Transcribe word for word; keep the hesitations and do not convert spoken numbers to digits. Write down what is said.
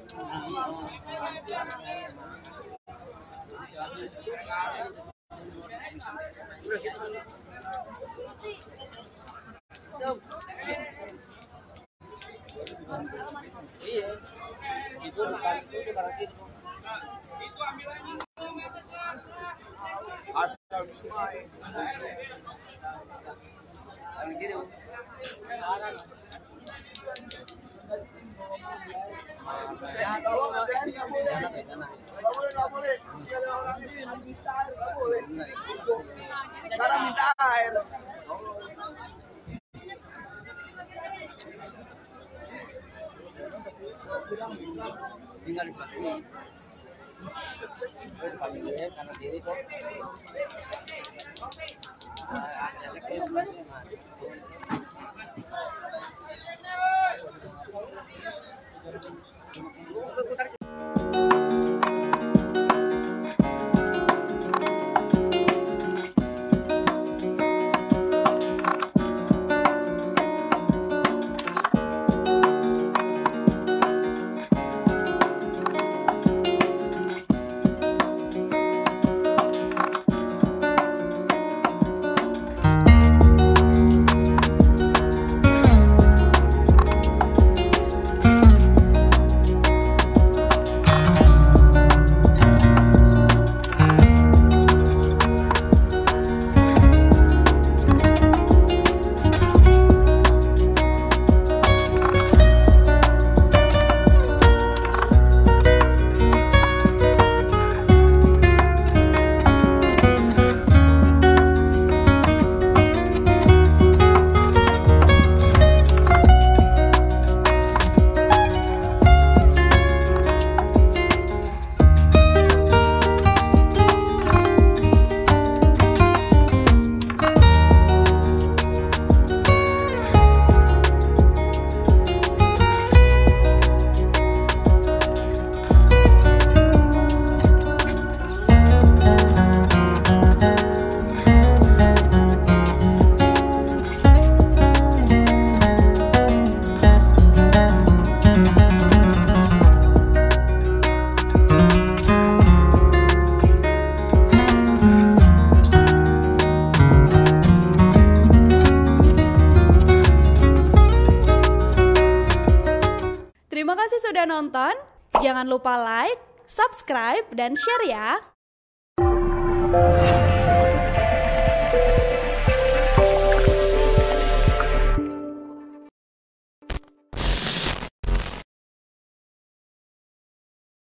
Iya, itu balik itu berarti itu ambil lagi. Asal gitu. Ya, kalau nggak boleh, sekarang minta air. Tinggal di kelas ini. Paling dia karena diri kok. Ada kayak Terima kasih sudah nonton. Jangan lupa like, subscribe, dan share ya.